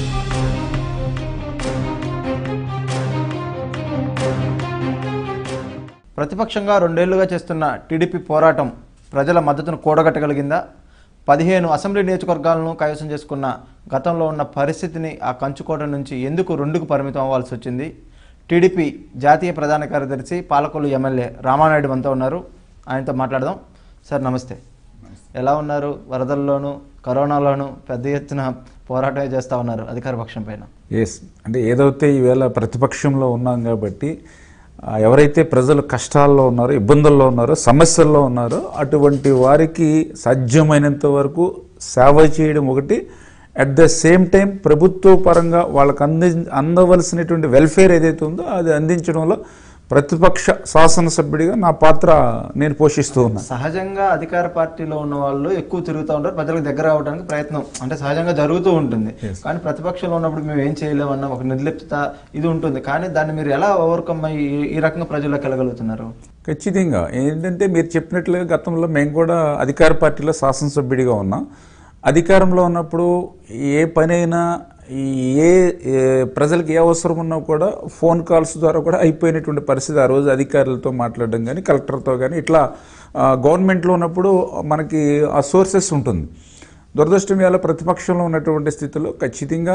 ప్రతిపక్షంగా 2 ఏళ్లుగా చేస్తున్న టీడీపీ పోరాటం ప్రజల మద్దతును కూడగట్టగలిగిందా? 15 అసెంబ్లీ నియోజకవర్గాలను కైవసం చేసుకున్న గతంలో ఉన్న పరిస్థితిని ఆ కంచుకోట నుంచి ఎందుకు 2కు పరిమితం అవ్వాల్సి వచ్చింది? టీడీపీ జాతీయ ప్రధాన కార్యదర్శి పాలకొల్లు ఎమ్మెల్యే రామానాయుడు మనతో ఉన్నారు. ఆయనతో మాట్లాడదాం. సార్ నమస్తే. ఎలా ఉన్నారు? వరదల్లోనూ కరోనాలోనూ పెద్ద ఎత్తున పోరాటమే చేస్తూ ఉన్నారు అధికార పక్షం పైన. ఎస్, అంటే ఏదైతే ఈవేళ ప్రతిపక్షంలో ఉన్నాం కాబట్టి ఎవరైతే ప్రజలు కష్టాల్లో ఉన్నారో, ఇబ్బందుల్లో ఉన్నారో, సమస్యల్లో ఉన్నారో అటువంటి వారికి సాధ్యమైనంత వరకు సేవ చేయడం ఒకటి, అట్ ద సేమ్ టైం ప్రభుత్వ పరంగా వాళ్ళకు అందవలసినటువంటి వెల్ఫేర్ ఏదైతే ఉందో అది అందించడంలో ప్రతిపక్ష శాసనసభ్యుడిగా నా పాత్ర నేను పోషిస్తూ ఉన్నాను. సహజంగా అధికార పార్టీలో ఉన్న వాళ్ళు ఎక్కువ తిరుగుతూ ఉంటారు, ప్రజలకు దగ్గర అవడానికి ప్రయత్నం అంటే సహజంగా జరుగుతూ ఉంటుంది. కానీ ప్రతిపక్షంలో ఉన్నప్పుడు మేము ఏం చేయలేమన్న ఒక నిర్లిప్తత ఇది ఉంటుంది. కానీ దాన్ని మీరు ఎలా ఓవర్కమ్ అయ్యి ఈ రకంగా ప్రజల్లోకి వెళ్ళగలుగుతున్నారు? ఖచ్చితంగా ఏంటంటే మీరు చెప్పినట్లుగా గతంలో మేము కూడా అధికార పార్టీలో శాసనసభ్యుడిగా ఉన్నాం. అధికారంలో ఉన్నప్పుడు ఏ పనైనా ఏ ప్రజలకు ఏ అవసరం ఉన్నా కూడా ఫోన్ కాల్స్ ద్వారా కూడా అయిపోయినటువంటి పరిస్థితి. ఆ రోజు అధికారులతో మాట్లాడడం కానీ, కలెక్టర్తో కానీ, ఇట్లా గవర్నమెంట్లో ఉన్నప్పుడు మనకి ఆ సోర్సెస్ ఉంటుంది. దురదృష్టం వేళ ప్రతిపక్షంలో ఉన్నటువంటి స్థితిలో ఖచ్చితంగా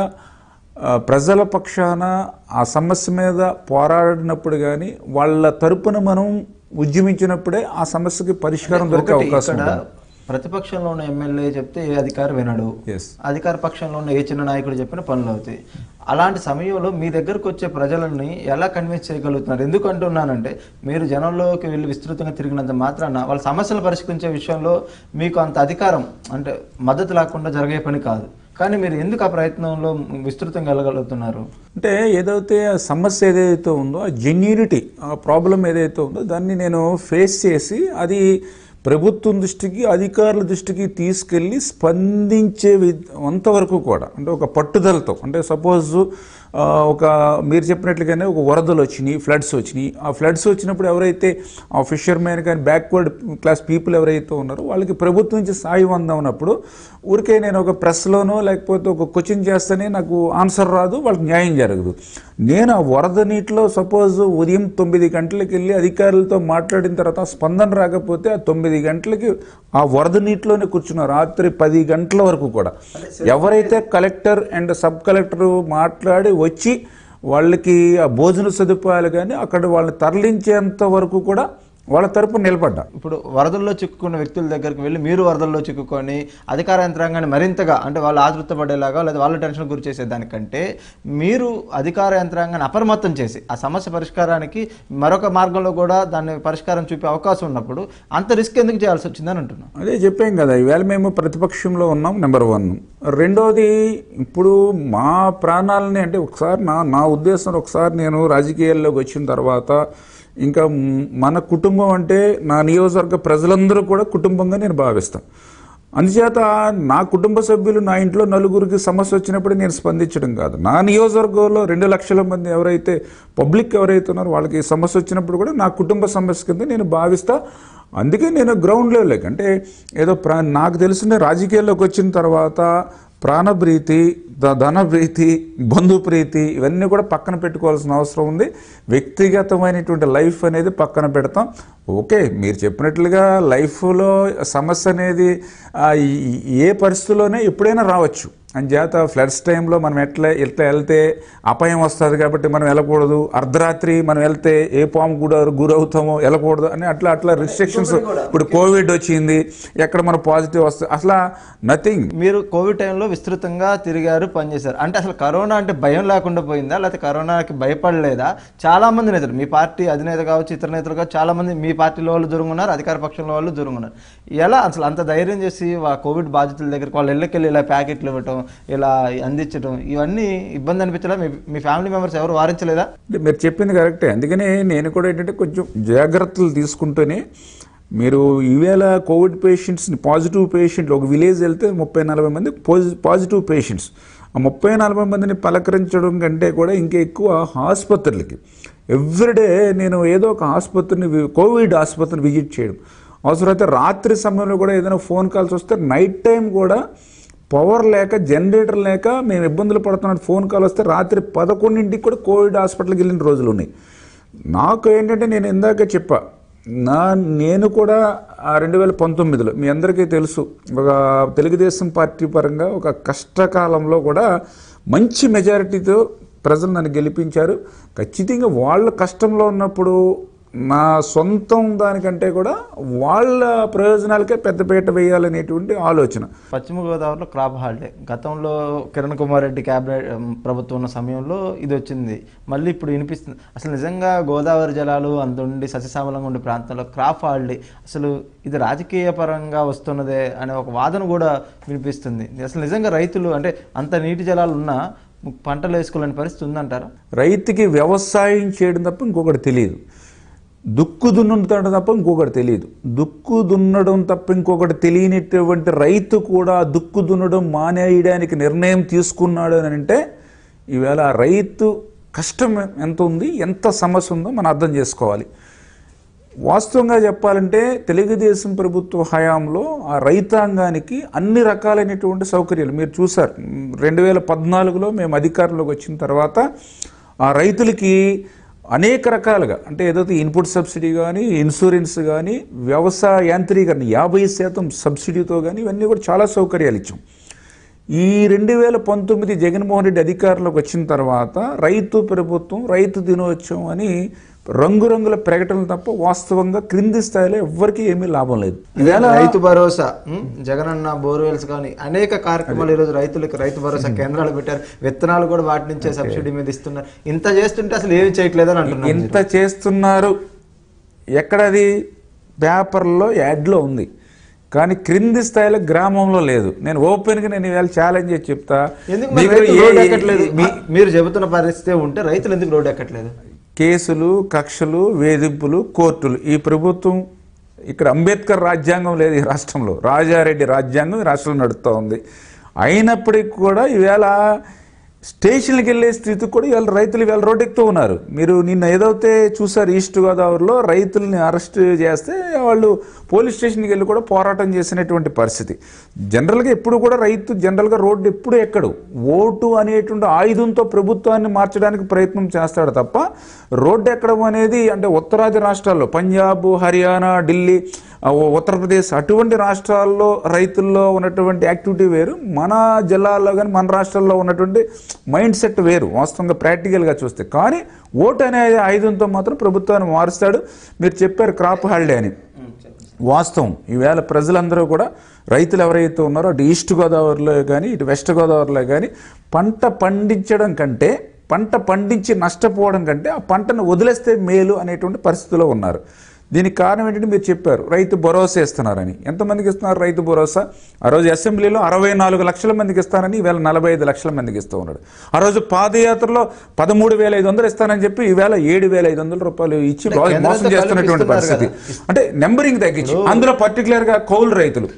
ప్రజల పక్షాన ఆ సమస్య మీద పోరాడినప్పుడు కానీ, వాళ్ళ తరపున మనం ఉద్యమించినప్పుడే ఆ సమస్యకి పరిష్కారం దొరికే అవకాశం ఉంటుంది. ప్రతిపక్షంలో ఉన్న ఎమ్మెల్యే చెప్తే ఏ అధికారి వినడు, అధికార పక్షంలో ఉన్న ఏ చిన్న నాయకుడు చెప్పిన పనులు అవుతాయి. అలాంటి సమయంలో మీ దగ్గరకు వచ్చే ప్రజలని ఎలా కన్విన్స్ చేయగలుగుతున్నారు? ఎందుకు అంటున్నానంటే మీరు జనంలోకి వెళ్ళి విస్తృతంగా తిరిగినంత మాత్రాన వాళ్ళ సమస్యలు పరిష్కరించే విషయంలో మీకు అంత అధికారం అంటే మద్దతు లేకుండా జరిగే పని కాదు. కానీ మీరు ఎందుకు ఆ ప్రయత్నంలో విస్తృతంగా వెళ్ళగలుగుతున్నారు? అంటే ఏదైతే సమస్య ఏదైతే ఉందో ఆ జెన్యూనిటీ, ఆ ప్రాబ్లం ఏదైతే ఉందో దాన్ని నేను ఫేస్ చేసి అది ప్రభుత్వం దృష్టికి, అధికారుల దృష్టికి తీసుకెళ్ళి స్పందించే అంతవరకు కూడా అంటే ఒక పట్టుదలతో, అంటే సపోజ్ ఒక మీరు చెప్పినట్లుగానే ఒక వరదలు వచ్చినాయి, ఫ్లడ్స్ వచ్చినాయి. ఆ ఫ్లడ్స్ వచ్చినప్పుడు ఎవరైతే ఆ ఫిషర్మెన్ కానీ బ్యాక్వర్డ్ క్లాస్ పీపుల్ ఎవరైతే ఉన్నారో వాళ్ళకి ప్రభుత్వం నుంచి సాయం అందామన్నప్పుడు ఊరికే నేను ఒక ప్రెస్లోనో లేకపోతే ఒక క్వశ్చన్ చేస్తేనే నాకు ఆన్సర్ రాదు, వాళ్ళకి న్యాయం జరగదు. నేను ఆ వరద నీటిలో సపోజ్ ఉదయం 9 గంటలకు వెళ్ళి అధికారులతో మాట్లాడిన తర్వాత స్పందన రాకపోతే ఆ 9 గంటలకి ఆ వరద నీటిలోనే కూర్చున్నారు రాత్రి 10 గంటల వరకు కూడా. ఎవరైతే కలెక్టర్ అండ్ సబ్ కలెక్టర్ మాట్లాడి వచ్చి వాళ్ళకి ఆ భోజన సదుపాయాలు కానీ అక్కడ వాళ్ళని తరలించేంత వరకు కూడా వాళ్ళ తరపున నిలబడ్డా. ఇప్పుడు వరదల్లో చిక్కుకున్న వ్యక్తుల దగ్గరికి వెళ్ళి మీరు వరదల్లో చిక్కుకొని అధికార యంత్రాంగాన్ని మరింతగా అంటే వాళ్ళు ఆతృతపడేలాగా లేదా వాళ్ళ టెన్షన్ గురి చేసేదానికంటే మీరు అధికార యంత్రాంగాన్ని అప్రమత్తం చేసి ఆ సమస్య పరిష్కారానికి మరొక మార్గంలో కూడా దాన్ని పరిష్కారం చూపే అవకాశం ఉన్నప్పుడు అంత రిస్క్ ఎందుకు చేయాల్సి వచ్చిందని అంటున్నాం. అదే చెప్పాం కదా, ఈవేళ మేము ప్రతిపక్షంలో ఉన్నాం, నెంబర్ 1. రెండోది, ఇప్పుడు మా ప్రాణాలని అంటే ఒకసారి నా ఉద్దేశం, ఒకసారి నేను రాజకీయాల్లోకి వచ్చిన తర్వాత ఇంకా మన కుటుంబం అంటే నా నియోజకవర్గ ప్రజలందరూ కూడా కుటుంబంగా నేను భావిస్తాను. అందుచేత నా కుటుంబ సభ్యులు, నా ఇంట్లో నలుగురికి సమస్య వచ్చినప్పుడు నేను స్పందించడం కాదు, నా నియోజకవర్గంలో 2 లక్షల మంది ఎవరైతే పబ్లిక్ ఎవరైతే ఉన్నారో వాళ్ళకి సమస్య వచ్చినప్పుడు కూడా నా కుటుంబ సమస్య కింద నేను భావిస్తా. అందుకే నేను గ్రౌండ్ లెవెల్కి అంటే ఏదో నాకు తెలిసిన రాజకీయాల్లోకి వచ్చిన తర్వాత ప్రాణప్రీతి, ధనప్రీతి, బంధుప్రీతి ఇవన్నీ కూడా పక్కన పెట్టుకోవాల్సిన అవసరం ఉంది. వ్యక్తిగతమైనటువంటి లైఫ్ అనేది పక్కన పెడతాం. ఓకే, మీరు చెప్పినట్లుగా లైఫ్లో సమస్య అనేది ఏ పరిస్థితుల్లోనే ఎప్పుడైనా రావచ్చు. అంచేత ఫ్లడ్స్ టైంలో మనం ఎట్లా వెళ్తే అపాయం వస్తుంది కాబట్టి మనం వెళ్ళకూడదు, అర్ధరాత్రి మనం వెళ్తే ఏ పాము గురవుతామో వెళ్ళకూడదు అని అట్లా రిస్ట్రిక్షన్స్. ఇప్పుడు కోవిడ్ వచ్చింది, ఎక్కడ మన పాజిటివ్ వస్తుంది, అసలు నథింగ్. మీరు కోవిడ్ టైంలో విస్తృతంగా తిరిగారు, పనిచేశారు. అంటే అసలు కరోనా అంటే భయం లేకుండా పోయిందా, లేకపోతే కరోనాకి భయపడలేదా? చాలా మంది నేతలు, మీ పార్టీ అధినేత కావచ్చు, ఇతర నేతలు కావచ్చు, చాలా మంది మీ పార్టీలో వాళ్ళు దొరుకున్నారు, అధికార పక్షంలో వాళ్ళు దొరుకున్నారు. ఎలా అసలు అంత ధైర్యం చేసి కోవిడ్ బాధితుల దగ్గరికి వాళ్ళ ఇళ్ళకెళ్ళి ఇలా ప్యాకెట్లు ఇవ్వటం, ఇలా అందించడం, ఇవన్నీ ఇబ్బంది అనిపించలేదా? మీ ఫ్యామిలీ మెంబర్స్ ఎవరు వారించలేదా? మీరు చెప్పింది కరెక్టే. అందుకనే నేను కూడా ఏంటంటే కొంచెం జాగ్రత్తలు తీసుకుంటూనే, మీరు ఈవేళ కోవిడ్ పేషెంట్స్ని, పాజిటివ్ పేషెంట్లు ఒక విలేజ్ వెళ్తే 30-40 మంది పాజిటివ్ పేషెంట్స్, ఆ 30-40 మందిని పలకరించడం కంటే కూడా ఇంకా ఎక్కువ ఆసుపత్రులకి ఎవ్రీడే నేను ఏదో ఒక ఆసుపత్రిని, కోవిడ్ ఆసుపత్రిని విజిట్ చేయడం, అవసరమైతే రాత్రి సమయంలో కూడా ఏదైనా ఫోన్ కాల్స్ వస్తే నైట్ టైం కూడా పవర్ లేక జనరేటర్ లేక మేము ఇబ్బందులు పడుతున్నట్టు ఫోన్ కాల్ వస్తే రాత్రి 11ంటికి కూడా కోవిడ్ హాస్పిటల్కి వెళ్ళిన రోజులు ఉన్నాయి. నాకు ఏంటంటే నేను ఇందాక చెప్పా, నేను కూడా 2019లో మీ అందరికీ తెలుసు, ఒక తెలుగుదేశం పార్టీ పరంగా ఒక కష్టకాలంలో కూడా మంచి మెజారిటీతో ప్రజలు నన్ను గెలిపించారు. ఖచ్చితంగా వాళ్ళ కష్టంలో ఉన్నప్పుడు నా సొంతం దానికంటే కూడా వాళ్ళ ప్రయోజనాలకే పెద్దపీట వేయాలనేటువంటి ఆలోచన. పశ్చిమ గోదావరిలో క్రాప్ హాలిడే గతంలో కిరణ్ కుమార్ రెడ్డి క్యాబినెట్ ప్రభుత్వం ఉన్న సమయంలో ఇది వచ్చింది, మళ్ళీ ఇప్పుడు వినిపిస్తుంది. అసలు నిజంగా గోదావరి జలాలు అందుండి సస్యశ్యామలంగా ఉండే ప్రాంతంలో క్రాప్ హాలిడే అసలు ఇది రాజకీయ పరంగా వస్తున్నదే అనే ఒక వాదన కూడా వినిపిస్తుంది. అసలు నిజంగా రైతులు అంటే అంత నీటి జలాలు ఉన్నా పంటలు వేసుకోలేని పరిస్థితి ఉందంటారా? రైతుకి వ్యవసాయం చేయడం తప్ప ఇంకొకటి తెలియదు, దుక్కు దున్నడం తప్ప ఇంకొకటి తెలియదు. దుక్కు దున్నడం తప్ప ఇంకొకటి తెలియనిటువంటి రైతు కూడా దుక్కు దున్నడం మానేయడానికి నిర్ణయం తీసుకున్నాడు అని అంటే ఈవేళ రైతు కష్టం ఎంత ఉంది, ఎంత సమస్య ఉందో మనం అర్థం చేసుకోవాలి. వాస్తవంగా చెప్పాలంటే తెలుగుదేశం ప్రభుత్వ హయాంలో ఆ రైతాంగానికి అన్ని రకాలైనటువంటి సౌకర్యాలు మీరు చూసారు. 2014లో మేము అధికారంలోకి వచ్చిన తర్వాత ఆ రైతులకి అనేక రకాలుగా అంటే ఏదైతే ఇన్పుట్ సబ్సిడీ కానీ, ఇన్సూరెన్స్ కానీ, వ్యవసాయ యాంత్రీకరణ 50% సబ్సిడీతో కానీ ఇవన్నీ కూడా చాలా సౌకర్యాలు ఇచ్చాం. ఈ 2019 జగన్మోహన్ రెడ్డి అధికారంలోకి వచ్చిన తర్వాత రైతు ప్రభుత్వం, రైతు దినోత్సవం అని రంగురంగుల ప్రకటనలు తప్ప వాస్తవంగా క్రింది స్థాయిలో ఎవ్వరికీ ఏమీ లాభం లేదు. రైతు భరోసా, జగనన్న బోర్వెల్స్ కానీ అనేక కార్యక్రమాలు ఈరోజు రైతులకు రైతు భరోసా కేంద్రాలు పెట్టారు, విత్తనాలు కూడా వాటి నుంచే సబ్సిడీ మీద ఇస్తున్నారు. ఇంత చేస్తుంటే అసలు ఏమి చేయట్లేదని అంటున్నారు. ఇంత చేస్తున్నారు, ఎక్కడది పేపర్లో యాడ్లో ఉంది కానీ క్రింది స్థాయిలో గ్రామంలో లేదు. నేను ఓపెన్గా నేను ఇవాళ ఛాలెంజ్ చేసి చెప్తా, మీరు చెబుతున్న పరిస్థితి ఉంటే రైతులు ఎందుకు రోడ్డు ఎక్కట్లేదు? కేసులు, కక్షలు, వేధింపులు, కోర్టులు. ఈ ప్రభుత్వం ఇక్కడ అంబేద్కర్ రాజ్యాంగం లేదు ఈ రాష్ట్రంలో, రాజారెడ్డి రాజ్యాంగం ఈ రాష్ట్రంలో నడుస్తూ ఉంది. అయినప్పటికీ కూడా ఈవేళ స్టేషన్కి వెళ్ళే స్థితి కూడా ఇవాళ రైతులు ఇవాళ రోడ్డెక్కుతూ ఉన్నారు. మీరు నిన్న ఏదైతే చూసారు ఈస్ట్ గోదావరిలో రైతుల్ని అరెస్ట్ చేస్తే వాళ్ళు పోలీస్ స్టేషన్కి వెళ్ళి కూడా పోరాటం చేసినటువంటి పరిస్థితి. జనరల్గా ఎప్పుడు కూడా రైతు జనరల్గా రోడ్డు ఎప్పుడు ఎక్కడు, ఓటు అనేటువంటి ఆయుధంతో ప్రభుత్వాన్ని మార్చడానికి ప్రయత్నం చేస్తాడు తప్ప రోడ్డు ఎక్కడం అనేది అంటే ఉత్తరాది రాష్ట్రాల్లో పంజాబ్, హర్యానా, ఢిల్లీ, ఉత్తరప్రదేశ్ అటువంటి రాష్ట్రాల్లో రైతుల్లో ఉన్నటువంటి యాక్టివిటీ వేరు, మన జిల్లాల్లో కానీ మన రాష్ట్రాల్లో ఉన్నటువంటి మైండ్ సెట్ వేరు వాస్తవంగా ప్రాక్టికల్గా చూస్తే. కానీ ఓటు అనే ఆయుధంతో మాత్రం ప్రభుత్వాన్ని మారుస్తాడు. మీరు చెప్పారు క్రాప్ హాలిడే అని, వాస్తవం ఈవేళ ప్రజలందరూ కూడా రైతులు ఎవరైతే ఉన్నారో అటు ఈస్ట్ గోదావరిలో కానీ ఇటు వెస్ట్ గోదావరిలో కానీ పంట పండించడం కంటే, పంట పండించి నష్టపోవడం కంటే ఆ పంటను వదిలేస్తే మేలు అనేటువంటి పరిస్థితిలో ఉన్నారు. దీనికి కారణం ఏంటంటే మీరు చెప్పారు రైతు భరోసా ఇస్తున్నారని. ఎంతమందికి ఇస్తున్నారు రైతు భరోసా? ఆ రోజు అసెంబ్లీలో 64 లక్షల మందికి ఇస్తానని ఈవేళ 45 లక్షల మందికి ఇస్తూ ఉన్నాడు. ఆ రోజు పాదయాత్రలో 13,500 ఇస్తానని చెప్పి ఈవేళ 7,500 రూపాయలు ఇచ్చి మోసం చేస్తున్నటువంటి పరిస్థితి. అంటే నెంబరింగ్ తగ్గించి అందులో పర్టికులర్ గా కౌలు రైతులు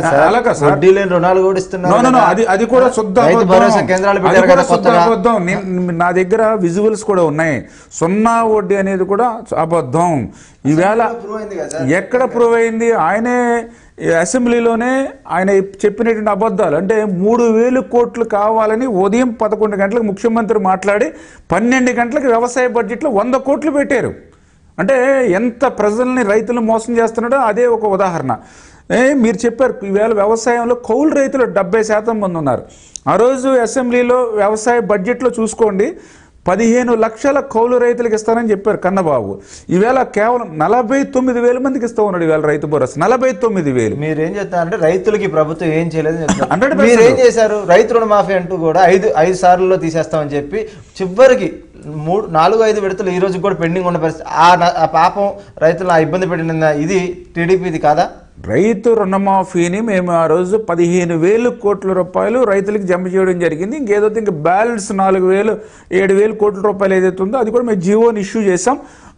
అది కూడా శుద్ధ అబద్ధం. నా దగ్గర విజువల్స్ కూడా ఉన్నాయి. 0 వడ్డీ అనేది కూడా అబద్ధం. ఈవేళ ఎక్కడ ప్రూవ్ అయింది? ఆయనే అసెంబ్లీలోనే ఆయన చెప్పినటువంటి అబద్ధాలు. అంటే 3,000 కోట్లు కావాలని ఉదయం 11 గంటలకు ముఖ్యమంత్రి మాట్లాడి 12 గంటలకు వ్యవసాయ బడ్జెట్లో 100 కోట్లు పెట్టారు. అంటే ఎంత ప్రజల్ని రైతులు మోసం చేస్తున్నాడో అదే ఒక ఉదాహరణ. మీరు చెప్పారు ఈవేళ వ్యవసాయంలో కౌలు రైతులు 70% మంది ఉన్నారు. ఆ రోజు అసెంబ్లీలో వ్యవసాయ బడ్జెట్లో చూసుకోండి 15 లక్షల కౌలు రైతులకు ఇస్తానని చెప్పారు కన్నబాబు. ఈవేళ కేవలం 49,000 మందికి ఇస్తా ఉన్నాడు ఈవేళ రైతు భరోసా. 49,000. మీరేం చెప్తారంటే రైతులకి ప్రభుత్వం ఏం చేయలేదని చెప్తారు. మీరేం చేశారు? రైతు రుణమాఫీ అంటూ కూడా 5 సార్లలో తీసేస్తామని చెప్పి చివరికి 4-5 విడతలు ఈ రోజు కూడా పెండింగ్ ఉన్న పరిస్థితి. ఆ పాపం రైతులను ఆ ఇబ్బంది పెట్టిన ఇది టీడీపీది కాదా? రైతు రుణమాఫీని మేము ఆ రోజు 15,000 కోట్ల రూపాయలు రైతులకు జమ చేయడం జరిగింది. ఇంకేదైతే ఇంకా బ్యాలెన్స్ 4,000-7,000 కోట్ల రూపాయలు ఏదైతే ఉందో అది కూడా మేము జీవోని ఇష్యూ చేసాం.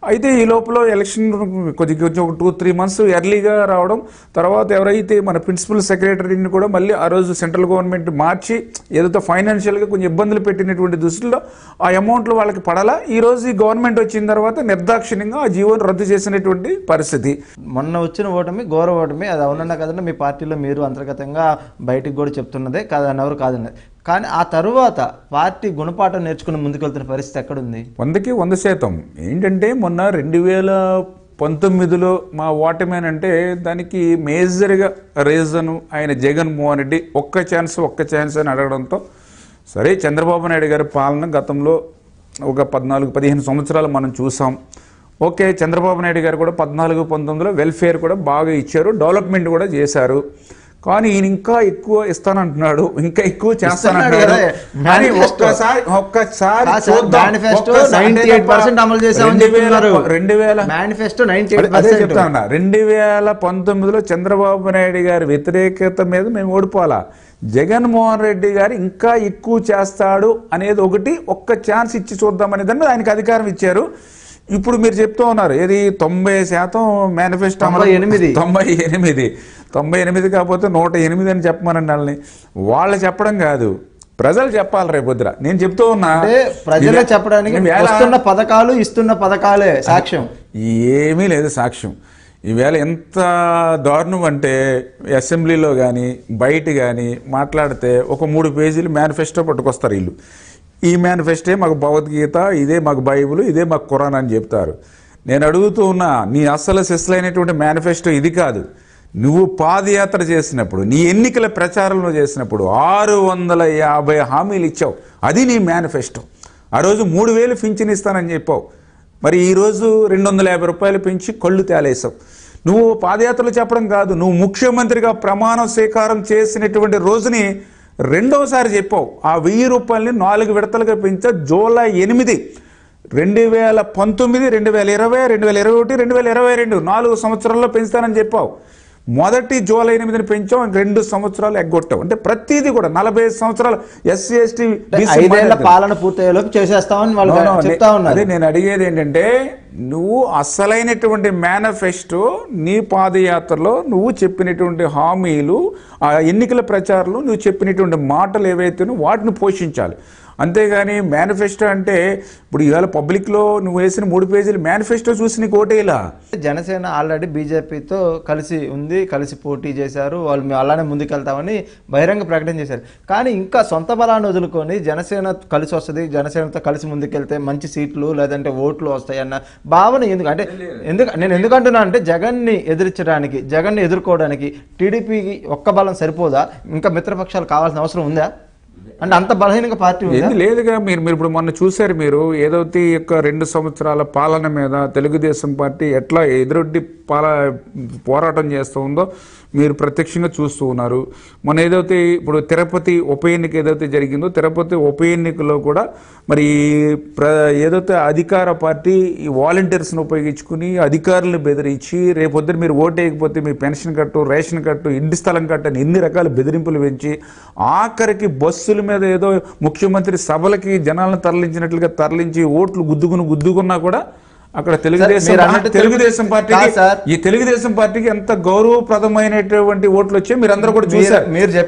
అయితే ఈ లోపల ఎలక్షన్ కొంచెం ఒక 2-3 months ఎర్లీగా రావడం, తర్వాత ఎవరైతే మన ప్రిన్సిపల్ సెక్రటరీని కూడా మళ్ళీ ఆ రోజు సెంట్రల్ గవర్నమెంట్ మార్చి ఏదైతే ఫైనాన్షియల్గా కొంచెం ఇబ్బందులు పెట్టినటువంటి దృష్టిలో ఆ అమౌంట్లు వాళ్ళకి పడాలా. ఈ రోజు ఈ గవర్నమెంట్ వచ్చిన తర్వాత నిర్దాక్షిణ్యంగా ఆ జీవోని రద్దు చేసినటువంటి పరిస్థితి. మొన్న వచ్చిన ఓటమి ఘోర ఓటమి, అది అవునన్నా కదన్నా మీ పార్టీలో మీరు అంతర్గతంగా బయటికి కూడా చెప్తున్నదే కాదని ఎవరు కాదన్నది. కానీ ఆ తరువాత పార్టీ గుణపాఠం నేర్చుకుని ముందుకెళ్తున్న పరిస్థితి ఎక్కడుంది? 100% ఏంటంటే మొన్న 2019లో మా ఓటమేనంటే దానికి మేజర్గా రీజను ఆయన జగన్మోహన్ రెడ్డి ఒక్క ఛాన్స్ అని అడగడంతో, సరే చంద్రబాబు నాయుడు గారి పాలన గతంలో ఒక 14-15 సంవత్సరాలు మనం చూసాం. ఓకే, చంద్రబాబు నాయుడు గారు కూడా 14-19లో వెల్ఫేర్ కూడా బాగా ఇచ్చారు, డెవలప్మెంట్ కూడా చేశారు. కానీ ఈయన ఇంకా ఎక్కువ ఇస్తానంటున్నాడు, ఇంకా ఎక్కువ చేస్తానంటున్నాడు. ఒక్కసారి 2019లో చంద్రబాబు నాయుడు గారి వ్యతిరేకత మీద మేము ఓడిపోవాలా, జగన్మోహన్ రెడ్డి గారు ఇంకా ఎక్కువ చేస్తాడు అనేది ఒకటి, ఒక్క ఛాన్స్ ఇచ్చి చూద్దామనే దాన్ని ఆయనకు అధికారం ఇచ్చారు. ఇప్పుడు మీరు చెప్తూ ఉన్నారు ఏది 90% మేనిఫెస్టో 98 కాకపోతే 108 అని చెప్పమనండి వాళ్ళని. వాళ్ళు చెప్పడం కాదు, ప్రజలు చెప్పాలి. రేపొద్దున నేను చెప్తూ ఉన్నా, ప్రజలే చెప్పడానికి వస్తున్న పథకాలు ఇస్తున్న పథకాలే సాక్ష్యం, ఏమీ లేదు సాక్ష్యం. ఈవేళ ఎంత దారుణం అంటే అసెంబ్లీలో కానీ బయట కానీ మాట్లాడితే ఒక 3 పేజీలు మేనిఫెస్టో పట్టుకొస్తారు వీళ్ళు. ఈ మేనిఫెస్టో మాకు భగవద్గీత, ఇదే మాకు బైబుల్, ఇదే మాకు ఖురాన్ అని చెప్తారు. నేను అడుగుతూ ఉన్నా, నీ అస్సలు సెస్లైనటువంటి మేనిఫెస్టో ఇది కాదు. నువ్వు పాదయాత్ర చేసినప్పుడు, నీ ఎన్నికల ప్రచారంలో చేసినప్పుడు 650 హామీలు ఇచ్చావు, అది నీ మేనిఫెస్టో. ఆ రోజు 3000 పింఛన్ ఇస్తానని చెప్పావు, మరి ఈరోజు 250 రూపాయలు పెంచి కళ్ళు తేలేసావు. నువ్వు పాదయాత్రలు చెప్పడం కాదు, నువ్వు ముఖ్యమంత్రిగా ప్రమాణ స్వీకారం చేసినటువంటి రోజుని రెండోసారి చెప్పావు. ఆ 1000 రూపాయలని 4 విడతలుగా పెంచా. జూలై 8, 2019, 2020, 2021, 2022 4 సంవత్సరాల్లో పెంచుతానని చెప్పావు. మొదటి జూలై 8ని పెంచాం, 2 సంవత్సరాలు ఎగ్గొట్టావు. అంటే ప్రతిదీ కూడా 45 సంవత్సరాలు SC ST పాలన పూర్తయ్యేలోపు చేసేస్తామని వాళ్ళు చెప్తా ఉన్నారు. అదే నేను అడిగేది ఏంటంటే, నువ్వు అసలైనటువంటి మేనిఫెస్టో, నీ పాదయాత్రలో నువ్వు చెప్పినటువంటి హామీలు, ఆ ఎన్నికల ప్రచారంలో నువ్వు చెప్పినటువంటి మాటలు ఏవైతేనో వాటిని పోషించాలి. అంతేగాని మేనిఫెస్టో అంటే ఇప్పుడు ఇవాళ పబ్లిక్లో నువ్వు వేసిన 3 పేజీలు మేనిఫెస్టో చూసి నీకు ఓటేలా. జనసేన ఆల్రెడీ బీజేపీతో కలిసి ఉంది, కలిసి పోటీ చేశారు, వాళ్ళు మేము అలానే ముందుకెళ్తామని బహిరంగ ప్రకటన చేశారు. కానీ ఇంకా సొంత బలాన్ని వదులుకొని జనసేన కలిసి వస్తుంది, జనసేనతో కలిసి ముందుకెళ్తే మంచి సీట్లు లేదంటే ఓట్లు వస్తాయన్న భావన అంటే నేను ఎందుకంటున్నా అంటే, జగన్ని ఎదిరించడానికి, జగన్ని ఎదుర్కోవడానికి టీడీపీకి ఒక్క బలం సరిపోదా? ఇంకా మిత్రపక్షాలు కావాల్సిన అవసరం ఉందా? అంటే అంత బలహీనంగా పార్టీ ఉంది లేదుగా. మీరు ఇప్పుడు మొన్న చూశారు, మీరు ఏదైతే ఈ యొక్క 2 సంవత్సరాల పాలన మీద తెలుగుదేశం పార్టీ ఎట్లా ఎదురొడ్డి పోరాటం చేస్తూ ఉందో మీరు ప్రత్యక్షంగా చూస్తూ ఉన్నారు. మొన్న ఏదైతే ఇప్పుడు తిరుపతి ఉప ఎన్నిక ఏదైతే జరిగిందో, తిరుపతి ఉప ఎన్నికలో కూడా మరి ఏదైతే అధికార పార్టీ ఈ వాలంటీర్స్ని ఉపయోగించుకుని అధికారులను బెదిరించి, రేపొద్దున మీరు ఓటేయకపోతే మీ పెన్షన్ కట్టు, రేషన్ కట్టు, ఇంటి స్థలం కట్టు అని ఎన్ని రకాల బెదిరింపులు పెంచి, ఆఖరికి బస్సుల మీద ఏదో ముఖ్యమంత్రి సభలకి జనాలను తరలించినట్లుగా తరలించి ఓట్లు గుద్దుకున్నా కూడా అక్కడ తెలుగుదేశం పార్టీకి ఎంత గౌరవప్రదమైనటువంటి ఓట్లు వచ్చాయి మీరు అందరూ కూడా చూసారు.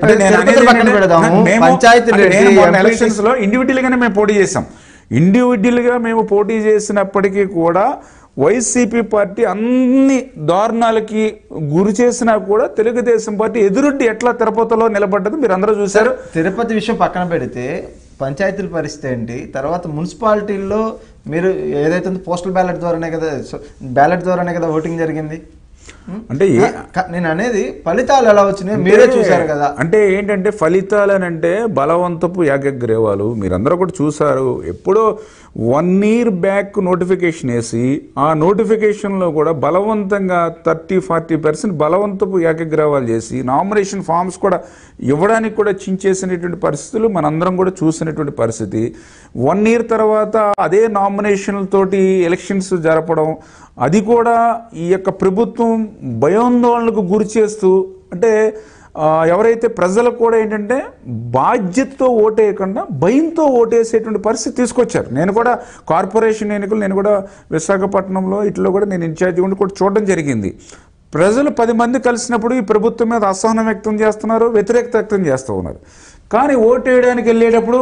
ఎలక్షన్స్ లో ఇండివిజువల్ గానే మేము పోటీ చేసాం. ఇండివిజువల్ గా మేము పోటీ చేసినప్పటికీ కూడా వైసీపీ పార్టీ అన్ని దారుణాలకి గురి చేసినా కూడా తెలుగుదేశం పార్టీ ఎదురుడ్డి ఎట్లా తిరుపతిలో నిలబడ్డది మీరు అందరూ చూశారు. తిరుపతి విషయం పక్కన పెడితే పంచాయతీల పరిస్థితి ఏంటి? తర్వాత మున్సిపాలిటీల్లో మీరు ఏదైతే పోస్టల్ బ్యాలెట్ ద్వారానే కదా ఓటింగ్ జరిగింది. అంటే నేను అనేది ఫలితాలు ఎలా వచ్చినాయి మీరే చూసారు కదా. అంటే ఏంటంటే ఫలితాలు అని అంటే బలవంతపు ఏకగ్రీవాలు మీరందరూ కూడా చూసారు. ఎప్పుడో 1 year బ్యాక్ నోటిఫికేషన్ వేసి ఆ నోటిఫికేషన్లో కూడా బలవంతంగా 30-40% బలవంతపు ఏకగ్రీవాలు చేసి నామినేషన్ ఫామ్స్ కూడా ఇవ్వడానికి కూడా చించేసినటువంటి పరిస్థితులు మనందరం కూడా చూసినటువంటి పరిస్థితి. 1 year తర్వాత అదే నామినేషన్లతోటి ఎలక్షన్స్ జరపడం, అది కూడా ఈ యొక్క ప్రభుత్వం భయాందోళనకు గురి చేస్తూ, అంటే ఎవరైతే ప్రజలకు కూడా ఏంటంటే బాధ్యతతో ఓటేయకుండా భయంతో ఓటేసేటువంటి పరిస్థితి తీసుకొచ్చారు. నేను కూడా కార్పొరేషన్ ఎన్నికలు నేను కూడా విశాఖపట్నంలో ఇట్లో కూడా నేను ఇన్ఛార్జి ఉండి కూడా చూడడం జరిగింది. ప్రజలు 10 మంది కలిసినప్పుడు ఈ ప్రభుత్వం మీద అసహనం వ్యక్తం చేస్తున్నారు, వ్యతిరేకత వ్యక్తం చేస్తూ ఉన్నారు. కానీ ఓటు వేయడానికి వెళ్ళేటప్పుడు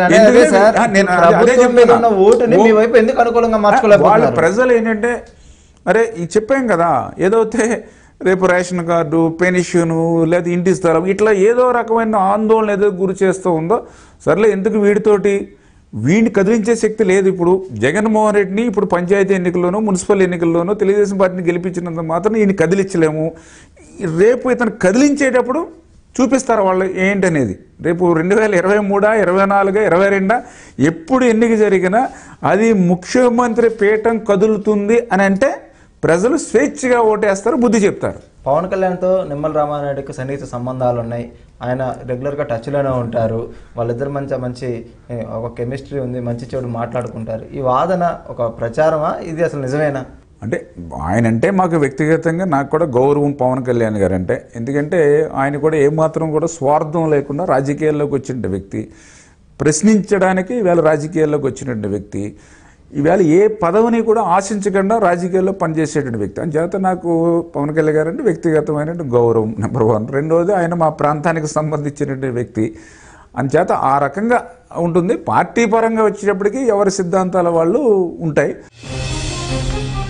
వాళ్ళ ప్రజలు ఏంటంటే అరే చెప్పాం కదా, ఏదైతే రేపు రేషన్ కార్డు, పెన్షను, లేదా ఇంటి స్థలం ఇట్లా ఏదో రకమైన ఆందోళన ఏదో గురి చేస్తూ ఉందో, సర్లే ఎందుకు వీడిని కదిలించే శక్తి లేదు. ఇప్పుడు జగన్మోహన్ రెడ్డిని ఇప్పుడు పంచాయతీ ఎన్నికల్లోనూ మున్సిపల్ ఎన్నికల్లోనూ తెలుగుదేశం పార్టీని గెలిపించినంత మాత్రం ఈయన కదిలించలేము. రేపు ఇతను కదిలించేటప్పుడు చూపిస్తారు వాళ్ళు ఏంటనేది. రేపు 2023, 24, 22 ఎప్పుడు ఎన్నిక జరిగినా అది ముఖ్యమంత్రి పీఠం కదులుతుంది అని అంటే ప్రజలు స్వేచ్ఛగా ఓటేస్తారు, బుద్ధి చెప్తారు. పవన్ కళ్యాణ్తో నిమ్మల రామానాయుడుకి సన్నిహిత సంబంధాలు ఉన్నాయి. ఆయన రెగ్యులర్గా టచ్లోనే ఉంటారు. వాళ్ళిద్దరు మంచి ఒక కెమిస్ట్రీ ఉంది, మంచి చెడు మాట్లాడుకుంటారు. ఈ వాదన ఒక ప్రచారమా, ఇది అసలు నిజమేనా? అంటే ఆయన అంటే మాకు వ్యక్తిగతంగా నాకు కూడా గౌరవం పవన్ కళ్యాణ్ గారు అంటే. ఎందుకంటే ఆయన కూడా ఏమాత్రం కూడా స్వార్థం లేకుండా రాజకీయాల్లోకి వచ్చిన వ్యక్తి, ప్రశ్నించడానికి ఈవేళ రాజకీయాల్లోకి వచ్చినటువంటి వ్యక్తి, ఈవేళ ఏ పదవిని కూడా ఆశించకుండా రాజకీయాల్లో పనిచేసేటువంటి వ్యక్తి. అంచేత నాకు పవన్ కళ్యాణ్ గారు అంటే వ్యక్తిగతమైన గౌరవం నెంబర్ 1. రెండవది ఆయన మా ప్రాంతానికి సంబంధించినటువంటి వ్యక్తి. అంచేత ఆ రకంగా ఉంటుంది. పార్టీ పరంగా వచ్చేటప్పటికి ఎవరి సిద్ధాంతాల వాళ్ళు ఉంటాయి.